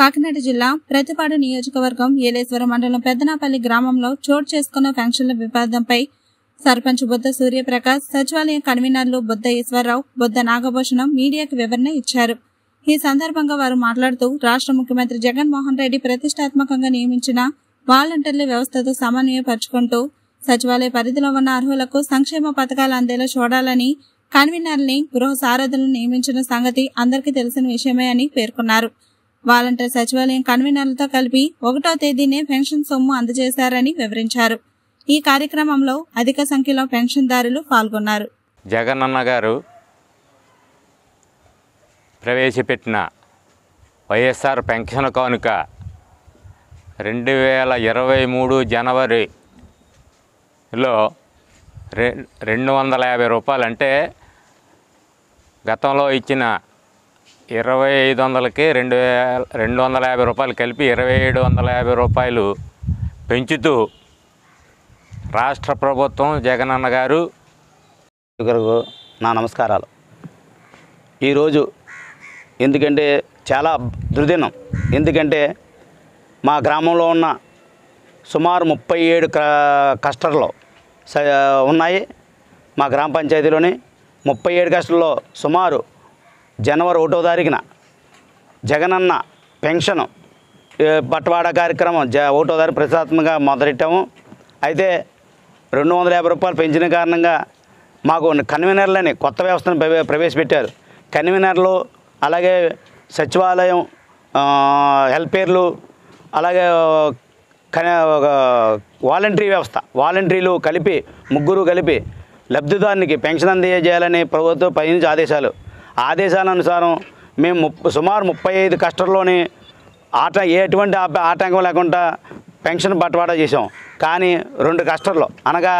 కాకినాడ జిల్లా ప్రతిపాడు నియోజకవర్గం ఏలేశ్వరం మండలం పెద్దనాపల్లి గ్రామంలో చోటు చేసుకున్న పెన్షన్ల వివాదంపై సర్పంచ్ బొద్ద సూర్యప్రకాశ్, సచివాలయ కన్వీనర్లు బొద్ద ఈశ్వరరావు, బొద్ద నాగభూషణం మీడియాకు వివరణ ఇచ్చారు. ఈ సందర్భంగా వారు మాట్లాడుతూ రాష్ట్ర ముఖ్యమంత్రి జగన్మోహన్ రెడ్డి ప్రతిష్టాత్మకంగా నియమించిన వాలంటీర్ల వ్యవస్థతో సమన్వయపరుచుకుంటూ సచివాలయ పరిధిలో ఉన్న అర్హులకు సంక్షేమ పథకాలు అందేలా చూడాలని కన్వీనర్ని, గృహ సారథులను నియమించిన సంగతి అందరికీ తెలిసిన విషయమే అని పేర్కొన్నారు. వాలంటీర్ సచివాలయం కన్వీనర్లతో కలిపి 1వ తేదీనే పెన్షన్ సొమ్ము అందజేశారని వివరించారు. ఈ కార్యక్రమంలో అధిక సంఖ్యలో పెన్షన్దారులు పాల్గొన్నారు. జగనన్న గారు ప్రవేశపెట్టిన వైఎస్ఆర్ పెన్షన్ కానుక 2023 జనవరిలో 250 రూపాయలు, అంటే గతంలో ఇచ్చిన 2500కి 250 రూపాయలు కలిపి 2750 రూపాయలు పెంచుతూ రాష్ట్ర ప్రభుత్వం జగనన్న గారు నా నమస్కారాలు. ఈరోజు ఎందుకంటే చాలా దుర్దినం. ఎందుకంటే మా గ్రామంలో ఉన్న సుమారు 37 క్లస్టర్లు ఉన్నాయి. మా గ్రామ పంచాయతీలోని 37 క్లస్టర్లో సుమారు జనవరి 1వ తారీఖున జగనన్న పెన్షన్ బట్వాడా కార్యక్రమం 1వ తారీఖు ప్రతిష్టాత్మకంగా మొదలెట్టాము. అయితే 250 రూపాయలు పెంచిన కారణంగా మాకు కన్వీనర్లని కొత్త వ్యవస్థను ప్రవేశపెట్టారు. కన్వీనర్లు, అలాగే సచివాలయం హెల్పర్లు, అలాగే వాలంటరీ వ్యవస్థ, వాలంటీర్లు కలిపి 3 కలిపి లబ్ధిదారునికి పెన్షన్ అందజేయాలని ప్రభుత్వం పైనుంచి ఆదేశాలనుసారం మేము సుమారు 35 క్లస్టర్లోని ఎటువంటి ఆటంకం లేకుండా పెన్షన్ బట్వాడా చేసాం. కానీ 2 క్లస్టర్లు అనగా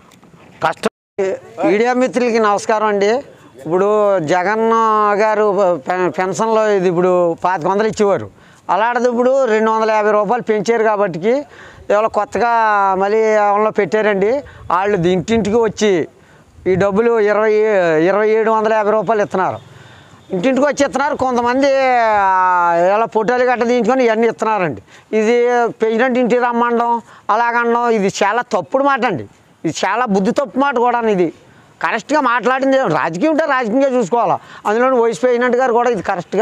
మీడియా మిత్రులకి నమస్కారం అండి. ఇప్పుడు జగన్ గారు పెన్షన్లో ఇది ఇప్పుడు 2500 ఇచ్చేవారు. అలాంటిది ఇప్పుడు 250 రూపాయలు పెంచారు. కాబట్టి ఇవాళ కొత్తగా మళ్ళీ ఏమన్నా పెట్టారండి. వాళ్ళు ఇంటింటికి వచ్చి ఈ డబ్బులు 2750 రూపాయలు ఇస్తున్నారు. ఇంటింటికి వచ్చి ఇస్తున్నారు. కొంతమంది ఇలా ఫోటోలు గట్ట తీయించుకొని ఇవన్నీ ఇస్తున్నారండి. ఇది ప్రెసిడెంట్ ఇంటికి రమ్మండం, అలాగనడం ఇది చాలా తప్పుడు మాట అండి. ఇది చాలా బుద్ధి తప్పు మాట కూడా. ఇది కరెక్ట్గా మాట్లాడింది రాజకీయం ఉంటే రాజకీయంగా చూసుకోవాలి. అందులో వైస్ ప్రెసిడెంట్ గారు కూడా ఇది కరెక్ట్గా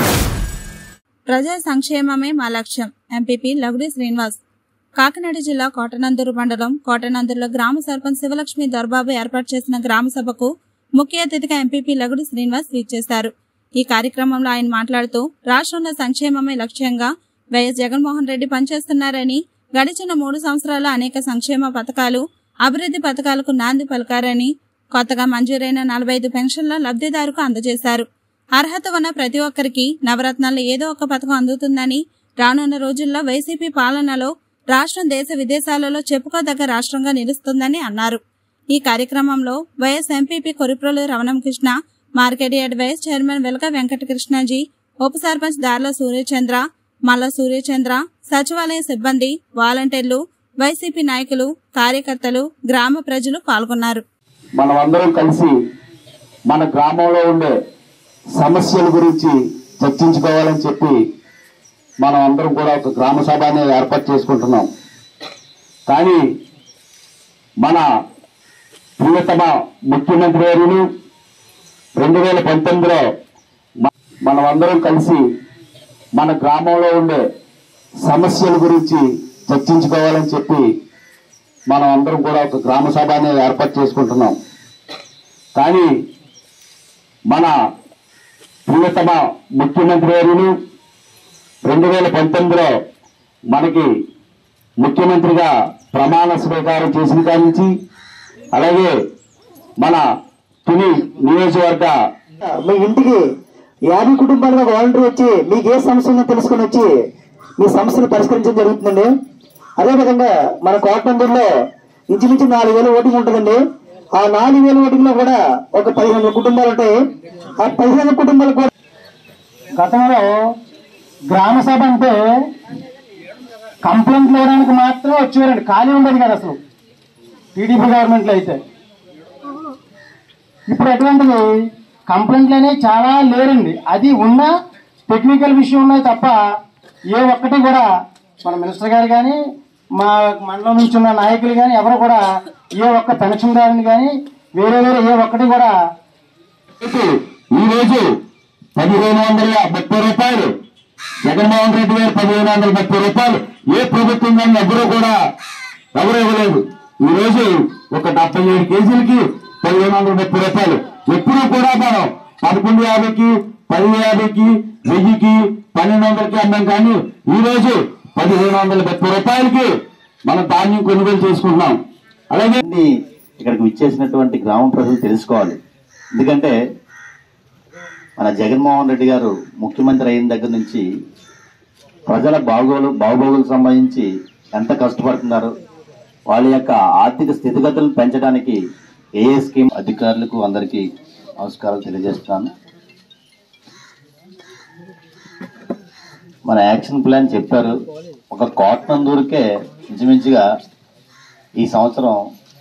ప్రజా సంక్షేమమే మా లక్ష్యం. ఎంపీపీ లగుడి శ్రీనివాస్. కాకినాడ జిల్లా కోటనందూరు మండలం కోటనందూరులో గ్రామ సర్పంచ్ శివలక్ష్మి దర్బాబు ఏర్పాటు చేసిన గ్రామ సభకు ముఖ్య అతిథిగా ఎంపీపీ లగుడి శ్రీనివాస్ విచ్చేశారు. ఈ కార్యక్రమంలో ఆయన మాట్లాడుతూ రాష్ట్రంలో సంక్షేమమే లక్ష్యంగా వైఎస్ జగన్మోహన్ రెడ్డి పనిచేస్తున్నారని, గడిచిన 3 సంవత్సరాల్లో అనేక సంక్షేమ పథకాలు, అభివృద్ధి పథకాలకు నాంది పలికారని, కొత్తగా మంజూరైన 45 పెన్షన్ల లబ్ధిదారుకు అందజేశారు. అర్హత ఉన్న ప్రతి ఒక్కరికి నవరత్నాల్లో ఏదో ఒక పథకం అందుతుందని, రానున్న రోజుల్లో వైసీపీ పాలనలో రాష్ట్రం దేశ విదేశాలలో చెప్పుకోదగ్గ రాష్ట్రంగా నిలుస్తుందని అన్నారు. ఈ కార్యక్రమంలో vice MPP Koriprolu Ramanakrishna, market yard vice chairman Velaka Venkatakrishnaji, ఉప సర్పంచ్ దార్ల సూర్యచంద్ర, మల్ల సూర్యచంద్ర, సచివాలయ సిబ్బంది, వాలంటీర్లు, వైసీపీ నాయకులు, కార్యకర్తలు, గ్రామ ప్రజలు పాల్గొన్నారు. మనమందరం కలిసి మన గ్రామంలో ఉండే సమస్యల గురించి చర్చించుకోవాలని చెప్పి మనం అందరం కూడా ఒక గ్రామ సభ అనేది ఏర్పాటు చేసుకుంటున్నాం. కానీ మన ప్రియతమ ముఖ్యమంత్రి గారు 2019లో మనమందరం కలిసి మన గ్రామంలో ఉండే సమస్యల గురించి చర్చించుకోవాలని చెప్పి మనం అందరం కూడా ఒక గ్రామ సభ అనేది ఏర్పాటు చేసుకుంటున్నాం. కానీ మన ప్రియతమ ముఖ్యమంత్రి గారు 2019లో మనకి ముఖ్యమంత్రిగా ప్రమాణ స్వీకారం చేసిన కాడి నుంచి, అలాగే మన తుని నియోజకవర్గ మీ ఇంటికి 50 కుటుంబాలుగా వాలంటీర్ వచ్చి మీకు ఏ సమస్య ఉందో తెలుసుకుని వచ్చి మీ సమస్యను పరిష్కరించడం జరుగుతుందండి. అదేవిధంగా మన కోటనందూరులో ఇంచుమించు 4000 ఓటింగ్ ఉంటుందండి. ఆ 4000 ఓటింగ్ లో కూడా ఒక 1500 కుటుంబాలు ఉంటాయి. ఆ 1500 కుటుంబాలు కూడా గతంలో గ్రామ సభ అంటే కంప్లైంట్లు ఇవ్వడానికి మాత్రమే వచ్చేవారండి. ఖాళీ ఉండదు కదా అసలు టీడీపీ గవర్నమెంట్లో అయితే. ఇప్పుడు ఎటువంటిది కంప్లైంట్లు అనేవి చాలా లేరండి. అది ఉన్న టెక్నికల్ విషయం ఉన్నాయి తప్ప ఏ ఒక్కటి కూడా మన మినిస్టర్ గారు కానీ మా మండలం నుంచి ఉన్న నాయకులు కానీ ఎవరు కూడా ఏ ఒక్క పెన్షన్దారుని కానీ వేరే ఏ ఒక్కటి కూడా ఈ రోజు 1530 రూపాయలు జగన్మోహన్ రెడ్డి గారు 1530 రూపాయలు ఏ ప్రభుత్వం కానీ ఎవరు ఇవ్వలేదు. ఈ రోజు ఒక 77 కేజీలకి 1530 రూపాయలు. ఎప్పుడు కూడా మనం 1150కి 1050కి 1000కి 1200కి అన్నాం, కానీ ఈ రోజు 1530 రూపాయలకి మనం ధాన్యం కొనుగోలు చేసుకుంటున్నాం. అలాగే ఇక్కడికి విచ్చేసినటువంటి గ్రామ ప్రజలు తెలుసుకోవాలి. ఎందుకంటే మన జగన్మోహన్ రెడ్డి గారు ముఖ్యమంత్రి అయిన దగ్గర నుంచి ప్రజల బాగోగులకు సంబంధించి ఎంత కష్టపడుతున్నారు, వాళ్ళ యొక్క ఆర్థిక స్థితిగతులను పెంచడానికి ఏ స్కీమ్ అధికారులకు అందరికీ నమస్కారాలు తెలియజేస్తున్నాను. మన యాక్షన్ ప్లాన్ చెప్పారు. ఒక కోటనందూరుకే ఇంచుమించుగా ఈ సంవత్సరం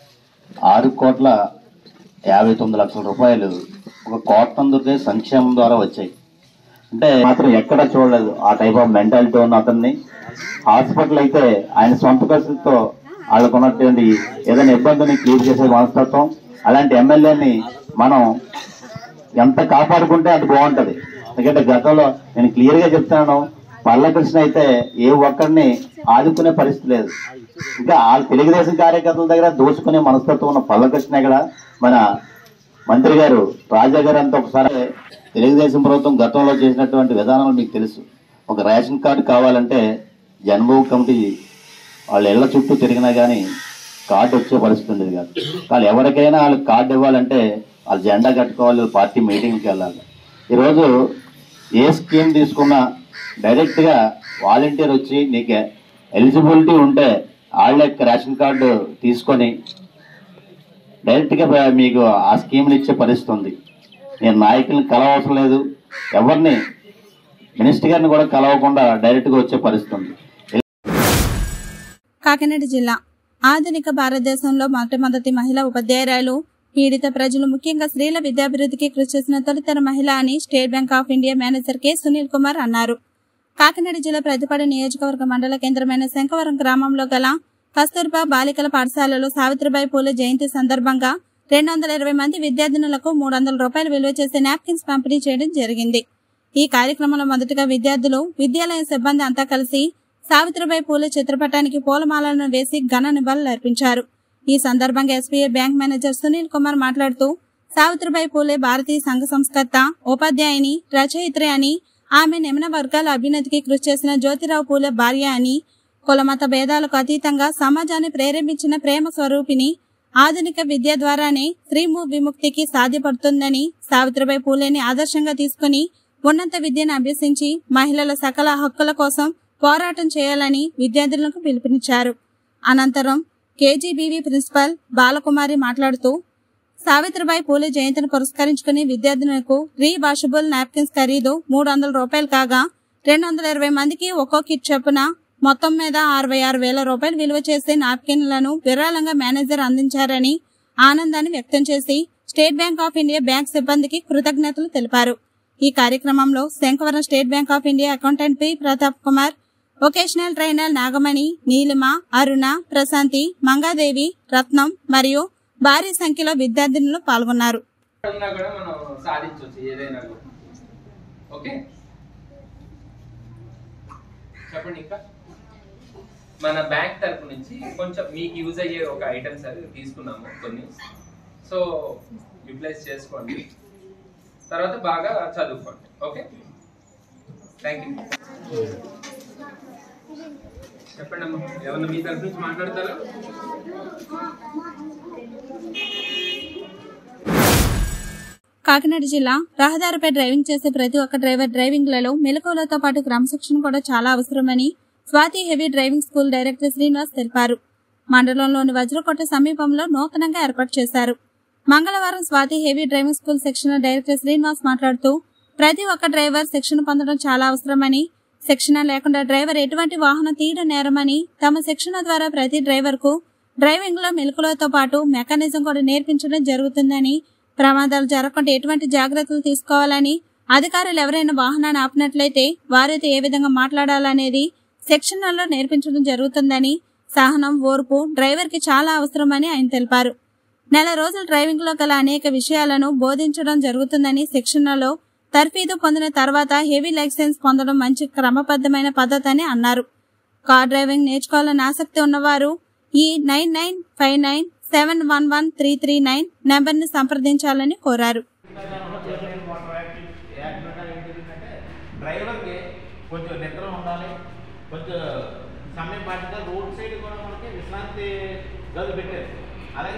6,59,00,000 రూపాయలు ఒక కోటనందూరుకే సంక్షేమం ద్వారా వచ్చాయి. అంటే మాత్రం ఎక్కడ చూడలేదు ఆ టైప్ ఆఫ్ మెంటాలిటీ ఉన్న అతన్ని. హాస్పిటల్ అయితే ఆయన సొంత ఖర్చులతో వాళ్ళకు ఉన్నటువంటి ఏదైనా ఇబ్బందిని క్లియర్ చేసే మనస్తత్వం. అలాంటి ఎమ్మెల్యేని మనం ఎంత కాపాడుకుంటే అంత బాగుంటది. ఎందుకంటే గతంలో నేను క్లియర్ గా చెప్తున్నాను, పల్లకృష్ణ అయితే ఏ ఒక్కరిని ఆదుకునే పరిస్థితి లేదు. ఇంకా ఆ తెలుగుదేశం కార్యకర్తల దగ్గర దోచుకునే మనస్తత్వం ఉన్న పల్లకృష్ణ ఇక్కడ మన మంత్రి గారు రాజా గారు అంతా ఒకసారి తెలుగుదేశం ప్రభుత్వం గతంలో చేసినటువంటి విధానాలు మీకు తెలుసు. ఒక రేషన్ కార్డు కావాలంటే జన్మభూమి కమిటీ వాళ్ళ ఇళ్ల చుట్టూ తిరిగినా కానీ కార్డు వచ్చే పరిస్థితి ఉండేది కాదు. వాళ్ళు ఎవరికైనా వాళ్ళకి కార్డు ఇవ్వాలంటే వాళ్ళు జెండా కట్టుకోవాలి, పార్టీ మీటింగ్కి వెళ్ళాలి. ఈరోజు ఏ స్కీమ్ తీసుకున్నా డైరెక్ట్గా వాలంటీర్ వచ్చి నీకు ఎలిజిబిలిటీ ఉంటే వాళ్ళ యొక్క రేషన్ కార్డు తీసుకొని డైరెక్ట్గా మీకు ఆ స్కీమ్ని ఇచ్చే పరిస్థితి ఉంది. నేను నాయకుల్ని కలవవసరం లేదు, ఎవరిని మినిస్టర్ గారిని కూడా కలవకుండా డైరెక్ట్గా వచ్చే పరిస్థితి ఉంది. కాకినాడ జిల్లా ఆధునిక భారతదేశంలో మొట్టమొదటి మహిళా ఉపాధ్యాయురాలు, పీడిత ప్రజలు ముఖ్యంగా స్త్రీల విద్యాభివృద్ధికి కృషి చేసిన తొలితర మహిళ అని State Bank of India manager K Sunil Kumar అన్నారు. కాకినాడ జిల్లా ప్రతిపాడు నియోజకవర్గ మండల కేంద్రమైన శంకవరం గ్రామంలో గల కస్తూర్బా బాలికల పాఠశాలలో సావిత్రిబాయి పూలే జయంతి సందర్భంగా 220 మంది విద్యార్థినులకు 300 రూపాయలు విలువ చేసే నాప్కిన్స్ పంపిణీ చేయడం జరిగింది. ఈ కార్యక్రమంలో మొదటగా విద్యార్థులు, విద్యాలయ సిబ్బంది అంతా కలిసి సావిత్రిబాయి పూలే చిత్రపటానికి పూలమాలను వేసి ఘన నివాళులు అర్పించారు. ఈ సందర్భంగా SBI bank manager Sunil Kumar మాట్లాడుతూ, సావిత్రిబాయి పూలే భారతీయ సంఘ సంస్కర్త, ఉపాధ్యాయుని, రచయిత్రి అని, ఆమె నిమ్న వర్గాల అభ్యున్నతికి కృషి చేసిన జ్యోతిరావు పూలే భార్య అని, కులమత భేదాలకు అతీతంగా సమాజాన్ని ప్రేరేపించిన ప్రేమ స్వరూపిణి, ఆధునిక విద్య ద్వారానే స్త్రీ విముక్తికి సాధ్యపడుతుందని, సావిత్రిబాయి పూలేని ఆదర్శంగా తీసుకుని ఉన్నత విద్యను అభ్యసించి మహిళల సకల హక్కుల కోసం పోరాటం చేయాలని విద్యార్థులకు పిలుపునిచ్చారు. అనంతరం కేజీబీవీ ప్రిన్సిపల్ బాలకుమారి మాట్లాడుతూ, సావిత్రిబాయి పూలే జయంతిని పురస్కరించుకుని విద్యార్థినులకు రీవాషబుల్ నాప్కిన్స్ ఖరీదు 300 రూపాయలు కాగా 220 మందికి ఒక్కో కిట్ చొప్పున మొత్తం మీద 66,000 రూపాయలు విలువ చేసే నాప్కిన్లను విరాళంగా మేనేజర్ అందించారని ఆనందాన్ని వ్యక్తం చేసి State Bank of India bank సిబ్బందికి కృతజ్ఞతలు తెలిపారు. ఈ కార్యక్రమంలో Sankavaram State Bank of India accountant P Pratap Kumar, vocational trainer Nagamani, Neelima, Aruna, Prashanti, Mangadevi, Ratnam మరియు భారీ సంఖ్యలో విద్యార్థినులు పాల్గొన్నారు. చెప్పండి. ఇంకా మన బ్యాంక్ తరపు నుంచి కొంచెం మీకు యూజ్ అయ్యే ఒక ఐటమ్స్ అది తీసుకున్నాము కొన్ని, సో యూటిలైజ్ చేసుకోండి, తర్వాత బాగా చదువుకోండి. Okay, thank you. చెప్పండి అమ్మా, ఏమన్నా మీ తరపు నుంచి మాట్లాడతారా? కాకినాడ జిల్లా రహదారిపై డ్రైవింగ్ చేసే ప్రతి ఒక్క డ్రైవర్ డ్రైవింగ్లలో మెలకువలతో పాటు క్రమశిక్షణ కూడా చాలా అవసరమని Swathi heavy driving school director Srinivas తెలిపారు. మండలంలోని వజ్రకోట సమీపంలో నూతనంగా ఏర్పాటు చేశారు. మంగళవారం Swathi heavy driving school section director Srinivas మాట్లాడుతూ, ప్రతి ఒక్క డ్రైవర్ శిక్షణ పొందడం చాలా అవసరమని, శిక్షణ లేకుండా డ్రైవర్ ఎటువంటి వాహనం తీయడం నేరమని, తమ శిక్షణ ద్వారా ప్రతి డ్రైవర్ కు డ్రైవింగ్ లో మెలకువలతో పాటు మెకానిజం కూడా నేర్పించడం జరుగుతుందని, ప్రమాదాలు జరగకుండా ఎటువంటి జాగ్రత్తలు తీసుకోవాలని, అధికారులు ఎవరైనా వాహనాన్ని ఆపినట్లయితే వారితో ఏ విధంగా మాట్లాడాలనేది సెక్షన్లలో నేర్పించడం జరుగుతుందని, సహనం, ఓర్పు డ్రైవర్కి చాలా అవసరమని ఆయన తెలిపారు. నెల రోజులు డ్రైవింగ్ లో గల అనేక విషయాలను బోధించడం జరుగుతుందని, శిక్షణలో తర్ఫీదు పొందిన తర్వాత హెవీ లైసెన్స్ పొందడం మంచి క్రమబద్ధమైన పద్ధతి అని అన్నారు. కార్ డ్రైవింగ్ నేర్చుకోవాలని ఆసక్తి ఉన్నవారు ఈ 9959711339 నెంబర్ని సంప్రదించాలని కోరారు. డ్రైవర్కి కొంచెం నిద్ర ఉండాలి, కొంచెం సమయం పాటించాలి. రోడ్ సైడ్ కూడా మనకి విశ్రాంతి గదులు పెట్టారు. అలాగే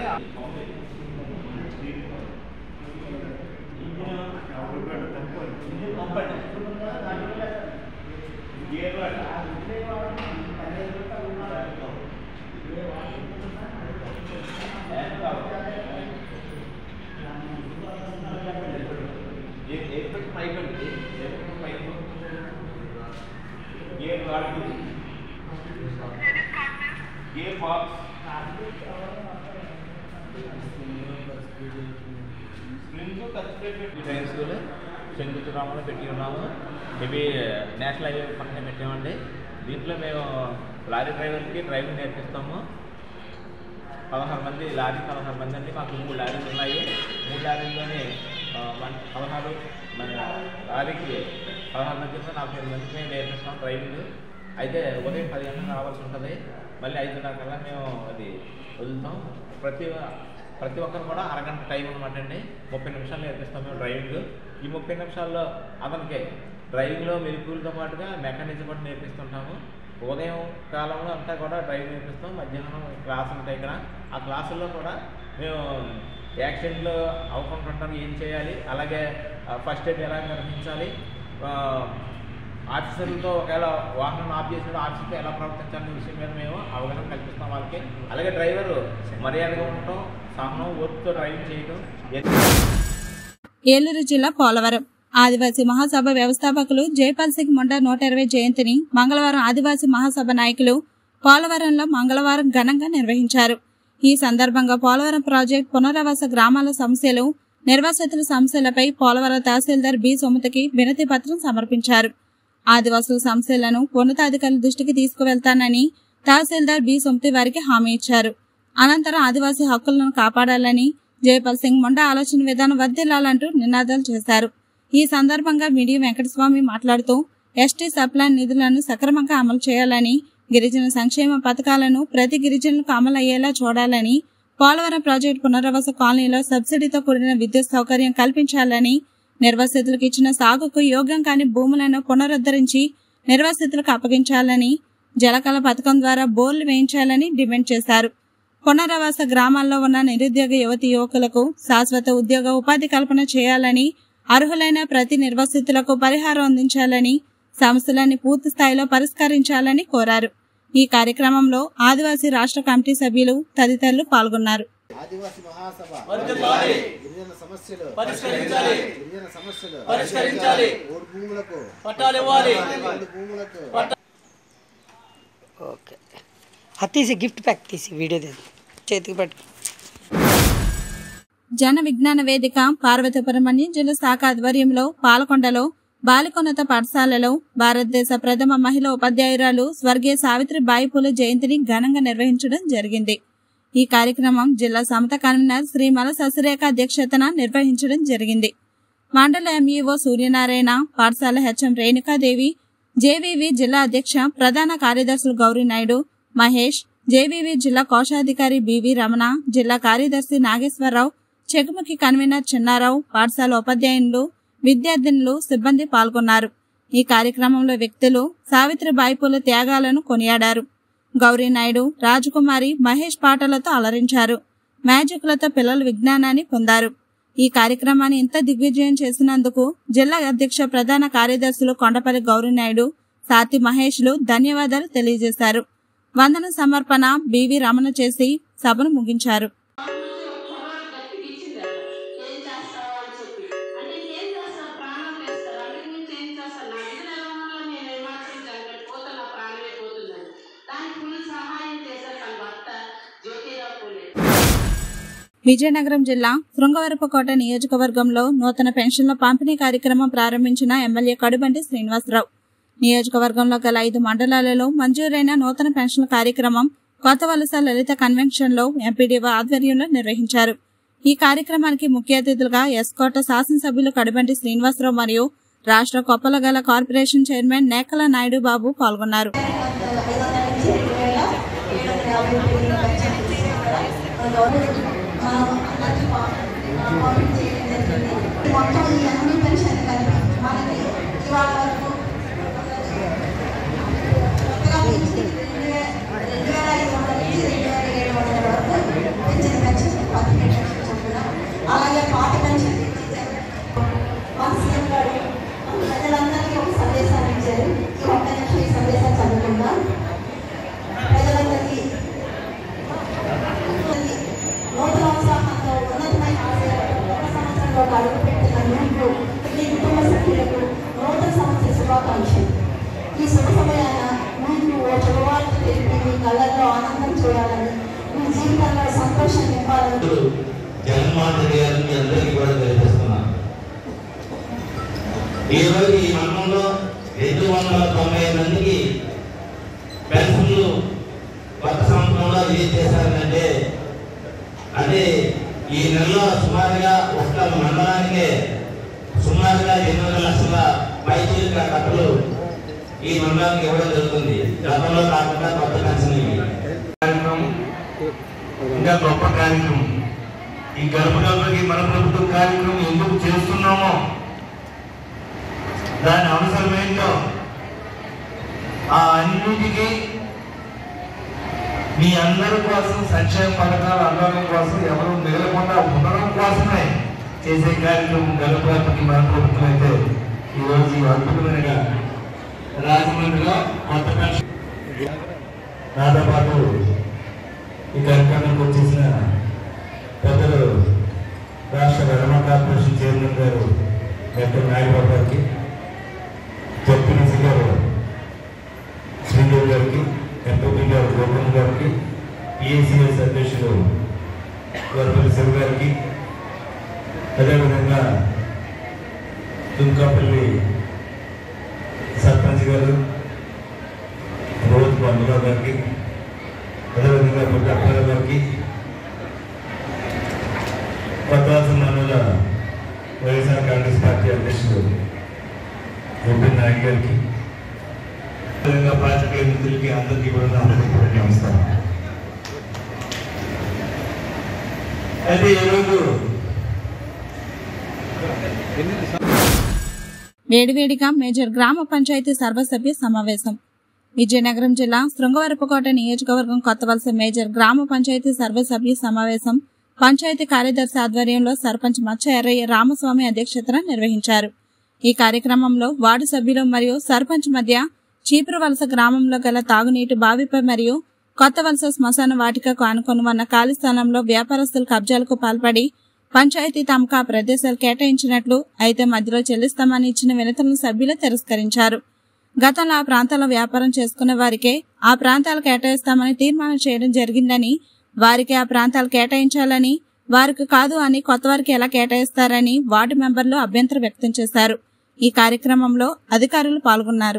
డ్రైవింగ్ స్కూల్ శంకుతురామలో పెట్టి ఉన్నాము. ఇవి నేషనల్ హైవే పక్కన పెట్టామండి. దీంట్లో మేము లారీ డ్రైవర్కి డ్రైవింగ్ నేర్పిస్తాము. 16 మంది లారీ, 16 మంది అండి. మాకు 3 లారీలు ఉన్నాయి. 3 లారీల్లోనే 16 మన లారీకి 16 మంది 45 మందికి మేము నేర్పిస్తాం డ్రైవింగ్. అయితే ఉదయం 10 గంటలకు రావాల్సి ఉంటుంది. మళ్ళీ 5:30 కల్లా మేము అది వదులుతాం. ప్రతి ఒక్కరు కూడా అరగంట టైం అనమాట అండి. 30 నిమిషాలు నేర్పిస్తాం మేము డ్రైవింగ్. ఈ 30 నిమిషాల్లో అతనికి డ్రైవింగ్లో మెలకువలతో పాటుగా మెకానిజం కూడా నేర్పిస్తుంటాము. ఉదయం కాలంలో అంతా కూడా డ్రైవింగ్ నేర్పిస్తాం. మధ్యాహ్నం క్లాసులు ఉంటాయి ఇక్కడ. ఆ క్లాసుల్లో కూడా మేము యాక్సిడెంట్లు అవ్వకుండా ఏం చేయాలి, అలాగే ఫస్ట్ ఎయిడ్ ఎలా నిర్వహించాలి, ఆఫీసర్లతో ఒకవేళ వాహనం ఆఫ్ చేసిన ఆఫీసర్తో ఎలా ప్రవర్తించాలనే విషయం మీద మేము అవగాహన కల్పిస్తాం వాళ్ళకి. అలాగే డ్రైవరు మర్యాదగా ఉండటం, సహనం, ఓర్పుతో డ్రైవింగ్ చేయటం. ఏలూరు జిల్లా పోలవరం ఆదివాసీ మహాసభ వ్యవస్థాపకులు జైపాల్ సింగ్ ముండా 120 జయంతిని మంగళవారం ఆదివాసీ మహాసభ నాయకులు పోలవరంలో మంగళవారం ఘనంగా నిర్వహించారు. ఈ సందర్భంగా పోలవరం ప్రాజెక్టు పునరావాస గ్రామాల సమస్యలు, నిర్వాసితుల సమస్యలపై పోలవరం తహసీల్దార్ బి సుమతికి వినతి పత్రం సమర్పించారు. ఆదివాసుల సమస్యలను ఉన్నతాధికారుల దృష్టికి తీసుకువెళ్తానని తహసీల్దార్ బి సుమతి వారికి హామీ ఇచ్చారు. అనంతరం ఆదివాసీ హక్కులను కాపాడాలని, జైపాల్ సింగ్ ముండా ఆలోచన విధానం వర్ధిల్లాలంటూ నినాదాలు చేశారు. ఈ సందర్భంగా మీడియం వెంకటస్వామి మాట్లాడుతూ ఎస్టీ సప్లాన్ నిధులను సక్రమంగా అమలు చేయాలని, గిరిజన సంక్షేమ పథకాలను ప్రతి గిరిజనులకు అమలు అయ్యేలా చూడాలని, పోలవరం ప్రాజెక్టు పునరావాస కాలనీలో సబ్సిడీతో కూడిన విద్యుత్ సౌకర్యం కల్పించాలని, నిర్వాసితులకు ఇచ్చిన సాగుకు యోగ్యం కాని భూములను పునరుద్ధరించి నిర్వాసితులకు అప్పగించాలని, జలకళ పథకం ద్వారా బోర్లు వేయించాలని డిమాండ్ చేశారు. పునరావాస గ్రామాల్లో ఉన్న నిరుద్యోగ యువతి యువకులకు శాశ్వత ఉద్యోగ ఉపాధి కల్పన చేయాలని, అర్హులైన ప్రతి నిర్వాసితులకు పరిహారం అందించాలని, సమస్యలన్నీ పూర్తి స్థాయిలో పరిష్కరించాలని కోరారు. ఈ కార్యక్రమంలో ఆదివాసీ రాష్ట్ర కమిటీ సభ్యులు తదితరులు పాల్గొన్నారు. ఆదివాసీ మహాసభ గిరిజన సమస్యలు పరిష్కరించాలి, గిరిజన సమస్యలు పరిష్కరించాలి, ఓడు భూములకు పట్టాలు ఇవ్వాలి, ఓడు భూములకు ఓకే తీసి గిఫ్ట్ ప్యాక్ తీసి వీడియో చేతికి పట్టు. జన విజ్ఞాన వేదిక పార్వతీపురం జిల్లా శాఖ ఆధ్వర్యంలో పాలకొండలో బాలికోన్నత పాఠశాలలో భారతదేశ ప్రథమ మహిళా ఉపాధ్యాయురాలు స్వర్గీయ సావిత్రిబాయి పూలే జయంతిని ఘనంగా నిర్వహించడం జరిగింది. ఈ కార్యక్రమం జిల్లా సమత కన్వీనర్ శ్రీ మల శశిరేఖ అధ్యక్షతన నిర్వహించడం జరిగింది. మండల ఎంఈఓ సూర్యనారాయణ, పాఠశాల హెచ్ఎం రేణుకాదేవి, జేవీవి జిల్లా అధ్యక్ష ప్రధాన కార్యదర్శులు గౌరీనాయుడు, మహేష్, జేవీవి జిల్లా కోశాధికారి బివి రమణ, జిల్లా కార్యదర్శి నాగేశ్వరరావు, చెకుముఖి కన్వీనర్ చిన్నారావు, పాఠశాల ఉపాధ్యాయులు, విద్యార్థినులు, సిబ్బంది పాల్గొన్నారు. ఈ కార్యక్రమంలో వ్యక్తులు సావిత్రిబాయి పూలే త్యాగాలను కొనియాడారు. గౌరీనాయుడు, రాజకుమారి, మహేష్ పాటలతో అలరించారు. మ్యాజిక్లతో పిల్లలు విజ్ఞానాన్ని పొందారు. ఈ కార్యక్రమాన్ని ఇంత దిగ్విజయం చేసినందుకు జిల్లా అధ్యక్ష ప్రధాన కార్యదర్శులు కొండపల్లి గౌరీనాయుడు, సాతి మహేష్లు ధన్యవాదాలు తెలియజేశారు. వందన సమర్పణ బివి రమణ చేసి సభను ముగించారు. విజయనగరం జిల్లా శృంగవరపుకోట నియోజకవర్గంలో నూతన పెన్షన్ల పంపిణీ కార్యక్రమం ప్రారంభించిన ఎమ్మెల్యే కడుబంటి శ్రీనివాసరావు. నియోజకవర్గంలో గల 5 మండలాలలో మంజూరైన నూతన పెన్షన్ల కార్యక్రమం కొత్త వలస లలిత కన్వెన్షన్ లో ఎంపీడీఓ ఆధ్వర్యంలో నిర్వహించారు. ఈ కార్యక్రమానికి ముఖ్య అతిథులుగా ఎస్కోట శాసనసభ్యులు కడుబంటి శ్రీనివాసరావు మరియు రాష్ట్ర కొప్పలగల కార్పొరేషన్ చైర్మన్ నేకల నాయుడు బాబు పాల్గొన్నారు. అలాగే పాత పెన్షన్ ప్రజలందరికీ ఒక సందేశాన్ని ఇచ్చారు. ఈ ఒక్క నిమిషం ఈ సందేశాన్ని చదువుకుందాం. ప్రజలందరికీ నూతన ఉత్సాహంతో ఉన్నతమైన సంవత్సరంలో అడుగుపెట్టిన మీకు మీ కుటుంబ సభ్యులకు నూతన సంవత్సర శుభాకాంక్షలు. ఈ శుభ సమయాన మీకు ఓ శుభవార్త తెలిపి మీ కళ్ళల్లో ఆనందం చూడాలని, మీ జీవితంలో సంతోషం నింపాలని జగన్మోహన్ రెడ్డి గారిని అందరికీ కూడా తెలియజేస్తున్నాను. ఈరోజు ఈ మండలంలో 290 మందికి పెన్షన్లు కొత్త సంవత్సరంలో రిలీజ్ చేశారంటే అంటే ఈ నెలలో సుమారుగా ఒక్క మండలానికే సుమారుగా 8 లక్షల పైచీలిక కట్టలు ఈ మండలానికి ఇవ్వడం జరుగుతుంది. గతంలో కాకుండా కొత్త పెన్షన్ కార్యక్రమం ఇంకా గొప్ప కార్యక్రమం. ఈ గర్భగర్భకి మన ప్రభుత్వం కార్యక్రమం ఎందుకు చేస్తున్నామో దాని అవసరం ఏంటో ఆ అన్నిటికీ మీ అందరి కోసం సంక్షేమ పథకాలు అందడం కోసం ఎవరు మిగలకుండా ఉండడం కోసమే చేసే కార్యక్రమం గర్భగర్భకి మన ప్రభుత్వం అయితే ఈరోజు అద్భుతమైనగా రాజమండ్రిలో కొత్త పెన్షన్ నాతో పాటు ఈ కార్యక్రమానికి వచ్చేసిన పెద్దలు రాష్ట్ర వెలమ కార్పొరేషన్ చైర్మన్ గారు డాక్టర్ నాయుడు గారికి, జడ్పీటీసీ గారు శ్రీదేవి గారికి, ఎంపీ గారు గోపన్ గారికి, పిఎస్సిఎస్ అధ్యక్షులు గోరపల్లి శివ గారికి, అదేవిధంగా దుంకాపల్లి సర్పంచ్ గారు రోజు పండుగ గారికి, అదేవిధంగా బుడ్డ అప్పల గారికి, కొత్తవాస మండల వైఎస్ఆర్ కాంగ్రెస్ పార్టీ అధ్యక్షుడు గోపన్ నాయుడు గారికి, అదేవిధంగా పార్టీ మిత్రులకి అందరికీ కూడా నమస్కారం. అయితే ఈరోజు వేడివేడిగా మేజర్ గ్రామ పంచాయతీ సర్వసభ్య సమావేశం. విజయనగరం జిల్లా శృంగవరపుకోట నియోజకవర్గం కొత్తవలస మేజర్ గ్రామ పంచాయతీ సర్వసభ్య సమావేశం పంచాయతీ కార్యదర్శి ఆధ్వర్యంలో సర్పంచ్ మచ్చ ఎర్రయ్య రామస్వామి అధ్యక్షతన నిర్వహించారు. ఈ కార్యక్రమంలో వార్డు సభ్యులు మరియు సర్పంచ్ మధ్య చీపురువలస గ్రామంలో గల తాగునీటి బావిపై మరియు కొత్తవలస శ్మశాన వాటికకు ఆనుకొని ఉన్న ఖాళీ స్థలంలో వ్యాపారస్తులు కబ్జాలకు పాల్పడి పంచాయతీ తమకు ఆ ప్రదేశాలు కేటాయించినట్లు, అయితే మధ్యలో చెల్లిస్తామని ఇచ్చిన వినతులను సభ్యులు తిరస్కరించారు. గతంలో ఆ ప్రాంతాల్లో వ్యాపారం చేసుకునే వారికే ఆ ప్రాంతాలు కేటాయిస్తామని తీర్మానం చేయడం జరిగిందని, వారికి ఆ ప్రాంతాలు కేటాయించాలని, వారికి కాదు అని కొత్తవారికి ఎలా కేటాయిస్తారని వార్డు మెంబర్లు అభ్యంతరం వ్యక్తం చేశారు. ఈ కార్యక్రమంలో అధికారులు పాల్గొన్నారు.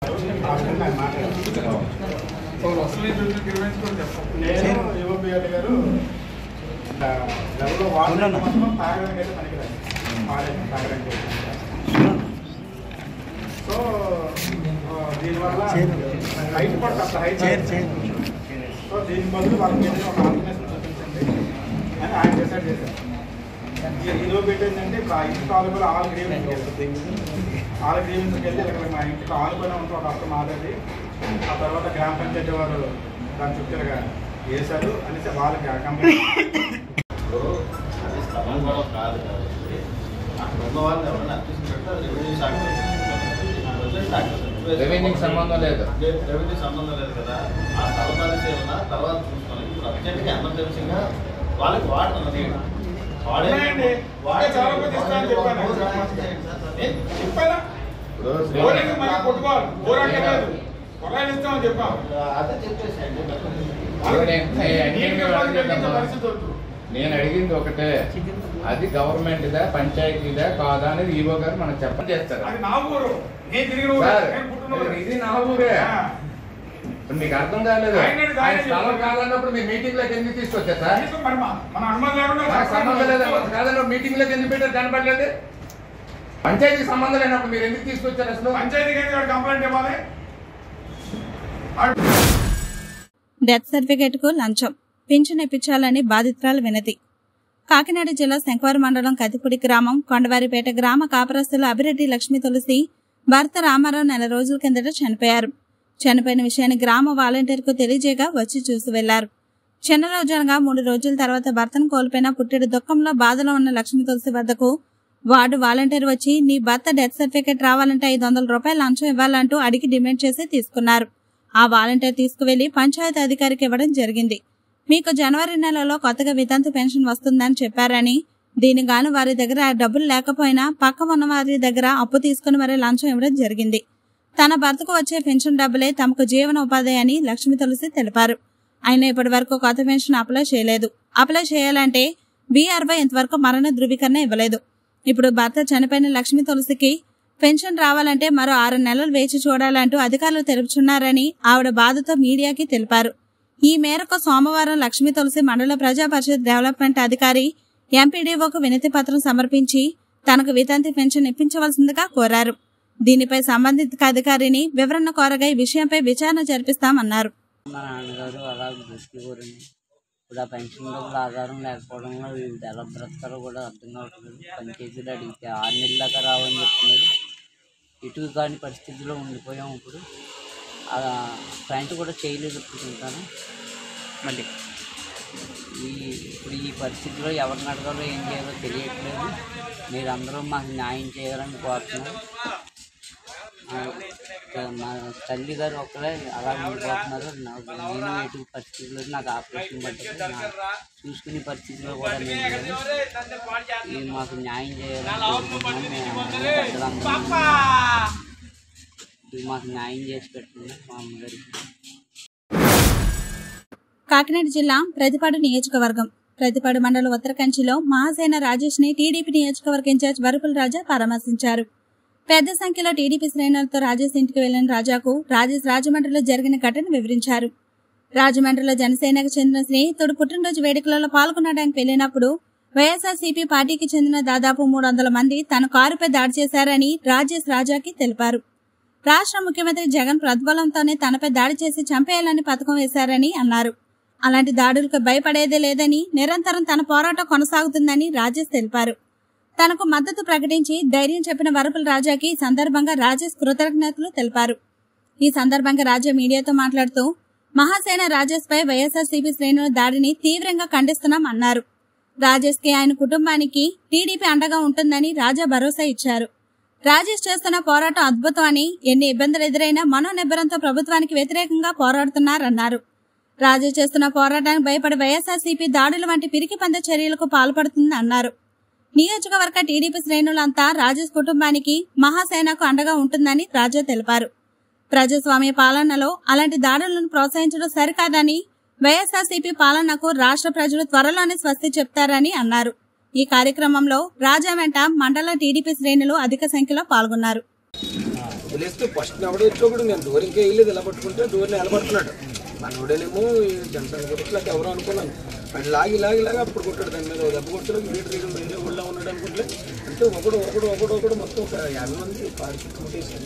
సో దీనివల్ల హైట్ పడుతుంది హైట్ సో దీని బదులు వాళ్ళకి ఒక ఆర్గనైజేషన్ చూపించండి అని ఆయన డిసైడ్ చేశారు. ఈలో పెట్టిందంటే ఇప్పుడు ఆ ఇంటి తాలూకులో ఆల్ గ్రీవెన్స్కి వెళ్తుంది. ఆల్ గ్రీవెన్స్కి వెళ్ళి ఇక్కడ మా ఇంటికి ఆలుకొని ఉంటే ఒక అర్థం మాట్లాడి ఆ తర్వాత గ్రామ పంచాయతీ వారు దాని చుట్టూగా వేశారు అనేసి వాళ్ళకి ఆ కంపెనీ స్థలం కూడా కాదు కాబట్టి అక్కడ ఉన్న వాళ్ళు ఎవరైనా అర్పిస్తున్నట్టు అది రెవెన్యూ శాఖ రెవెన్యూకి సంబంధం లేదు. రెవెన్యూ సంబంధం లేదు కదా. ఆ స్థల పరిస్థితి ఏమన్నా తర్వాత చూసుకోవాలి. ఇప్పుడు అర్జెంట్గా ఎమర్జెన్సీగా వాళ్ళకి వాటర్ ఉన్నది అదే చెప్పేసి నేను అడిగింది ఒకటే, అది గవర్నమెంట్దా పంచాయతీదా కాదా అనేది ఈవో గారు మనకు చెప్పని చేస్తారు. ఇది నా ఊరే. మీకు అర్థం కాలేదు. స్థలం కాదన్నప్పుడు మీరు మీటింగ్ లోకి ఎందుకు తీసుకొచ్చారు సార్? సంబంధం లేదా కాదన్నప్పుడు మీటింగ్ లోకి ఎందుకు పెట్టారు కనపడలేదు? పంచాయతీకి సంబంధం లేనప్పుడు మీరు ఎందుకు తీసుకొచ్చారు అసలు? పంచాయతీకి కంప్లైంట్ ఇవ్వాలి. డెత్ సర్టిఫికేట్ కు లంచం పింఛన్ ఇప్పించాలని బాధితురాలు వినతి. కాకినాడ జిల్లా శంకవరం మండలం కతిపూడి గ్రామం కొండవారిపేట గ్రామ కాపరస్తులు అభిరెడ్డి లక్ష్మీ తులసి భర్త రామారావు నెల రోజుల కిందట చనిపోయారు. చనిపోయిన విషయాన్ని గ్రామ వాలంటీర్ కు తెలియజేయగా వచ్చి చూసి వెళ్లారు. చిన్న రోజులుగా 3 రోజుల తర్వాత భర్తను కోల్పోయిన పుట్టెడు దుఃఖంలో బాధలో ఉన్న లక్ష్మీ తులసి వద్దకు వార్డు వాలంటీర్ వచ్చి నీ భర్త డెత్ సర్టిఫికేట్ రావాలంటే 500 రూపాయలు లంచం ఇవ్వాలంటూ అడిగి డిమాండ్ చేసి తీసుకున్నారు. ఆ వాలంటీర్ తీసుకువెళ్లి పంచాయతీ అధికారికి ఇవ్వడం జరిగింది. మీకు జనవరి నెలలో కొత్తగా వితంతు పెన్షన్ వస్తుందని చెప్పారని, దీనిగాను వారి దగ్గర డబ్బులు లేకపోయినా పక్క ఉన్న వారి దగ్గర అప్పు తీసుకుని మరీ లంచం ఇవ్వడం జరిగింది. తన భర్తకు వచ్చే పెన్షన్ డబ్బులే తమకు జీవన ఉపాధి అని లక్ష్మీ తులసి తెలిపారు. అయినా ఇప్పటి వరకు కొత్త పెన్షన్ అప్లై చేయలేదు. అప్లై చేయాలంటే బీఆర్వై ఇంతవరకు మరణ ధృవీకరణ ఇవ్వలేదు. ఇప్పుడు భర్త చనిపోయిన లక్ష్మీ తులసికి పెన్షన్ రావాలంటే మరో 6 నెలలు వేచి చూడాలంటూ అధికారులు తెలుపుచున్నారని ఆవిడ బాధతో మీడియాకి తెలిపారు. ఈ మేరకు సోమవారం లక్ష్మీ తులసి మండల ప్రజా పరిషత్ డెవలప్మెంట్ అధికారి ఎంపీడీఓకు వినతి పత్రం సమర్పించి తనకు వితంతి పెన్షన్ ఇప్పించవలసిందిగా కోరారు. దీనిపై సంబంధిత అధికారిని వివరణ కోరగా ఈ విషయంపై విచారణ జరిపిస్తామన్నారు. మా నాన్నగారు అలా దృష్టి కోరింది. ఇప్పుడు ఆ పెన్షన్ డబ్బులు ఆధారం లేకపోవడంలో వీళ్ళు ఎలా బ్రతకాలో కూడా అర్థం కావట్లేదు. పంచాయతీలు అడిగితే 6 నెలల దాకా రావని చెప్తున్నారు. ఇటు కాని పరిస్థితిలో ఉండిపోయాం. ఇప్పుడు ప్యాంట్ కూడా చేయలేదు అనుకుంటాను. మళ్ళీ ఇప్పుడు ఈ పరిస్థితిలో ఎవరిని అడగాలో ఏం చేయాలో తెలియట్లేదు. మీరందరూ మాకు న్యాయం చేయాలని కోరుతున్నాం. మా తల్లి గారు ఒక్కరే అలా ఉండిపోతున్నారు. నేను ఎటు పరిస్థితుల్లో నాకు ఆపరేషన్ పడ్డది. చూసుకునే పరిస్థితిలో కూడా నేను ఇది మాకు న్యాయం చేయాలని కోరుకుంటున్నాం. ఇది మాకు న్యాయం చేసి పెట్టండి మా అమ్మగారికి. కాకినాడ జిల్లా ప్రతిపాడు నియోజకవర్గం ప్రతిపాడు మండలం ఉత్తరకంచిలో మహాసేన రాజేష్ ని టీడీపీ నియోజకవర్గ ఇన్ఛార్జ్ వరుపుల రాజా పరామర్శించారు. పెద్ద సంఖ్యలో టీడీపీ శ్రేణులతో రాజేష్ ఇంటికి వెళ్లిన రాజాకు రాజేష్ రాజమండ్రిలో జరిగిన ఘటన వివరించారు. రాజమండ్రిలో జనసేనకు చెందిన స్నేహితుడు పుట్టినరోజు వేడుకలలో పాల్గొనడానికి వెళ్లినప్పుడు వైఎస్ఆర్సీపీ పార్టీకి చెందిన దాదాపు 300 మంది తన కారుపై దాడి చేశారని రాజేష్ రాజాకి తెలిపారు. రాష్ట్ర ముఖ్యమంత్రి జగన్ ప్రతిబలంతోనే తనపై దాడి చేసి చంపేయాలని పథకం వేశారని అన్నారు. అలాంటి దాడులకు భయపడేదే లేదని, నిరంతరం తన పోరాటం కొనసాగుతుందని రాజేష్ తెలిపారు. తనకు మద్దతు ప్రకటించి ధైర్యం చెప్పిన వరుపుల రాజాకి ఈ సందర్భంగా రాజేష్ కృతజ్ఞతలు తెలిపారు. ఈ సందర్భంగా రాజా మీడియాతో మాట్లాడుతూ మహాసేన రాజేష్ పై వైఎస్ఆర్సీపీ శ్రేణుల దాడిని తీవ్రంగా ఖండిస్తున్నాం అన్నారు. రాజేష్ కి ఆయన కుటుంబానికి టీడీపీ అండగా ఉంటుందని రాజా భరోసా ఇచ్చారు. రాజేష్ చేస్తున్న పోరాటం అద్భుతం అని, ఎన్ని ఇబ్బందులు ఎదురైనా మనోనిబ్బరంతో ప్రభుత్వానికి వ్యతిరేకంగా పోరాడుతున్నారన్నారు. రాజా చేస్తున్న పోరాటానికి భయపడి వైఎస్ఆర్సీపీ దాడుల వంటి పిరికి పంద చర్యలకు పాల్పడుతుందని అన్నారు. నియోజకవర్గ టీడీపీ శ్రేణులంతా రాజేష్ కుటుంబానికి, మహాసేనకు అండగా ఉంటుందని రాజా తెలిపారు. ప్రజాస్వామ్య పాలనలో అలాంటి దాడులను ప్రోత్సహించడం సరికాదని, వైఎస్ఆర్సీపీ పాలనకు రాష్ట్ర ప్రజలు త్వరలోనే స్వస్తి చెప్తారని అన్నారు. ఈ కార్యక్రమంలో రాజా వెంట మండల టీడీపీ శ్రేణులు అధిక సంఖ్యలో పాల్గొన్నారు. ఫస్ట్ ఎవడో వచ్చేప్పుడు నేను డోర్ ఇంకా వేయలేదు, ఇలా పట్టుకుంటే డోర్ నిలబడుతున్నాడు. మనోడేనేమో జనసేన గురించి ఎవరో అనుకున్నాను. అది లాగి అప్పుడు కొట్టాడు. దాని మీద దెబ్బ కొట్టాడు. వీడు వేరే ఊళ్ళో ఉన్నాడు అనుకుంటే అంటే ఒకడు మొత్తం ఒక 50 మంది కారు చుట్టుముట్టేసి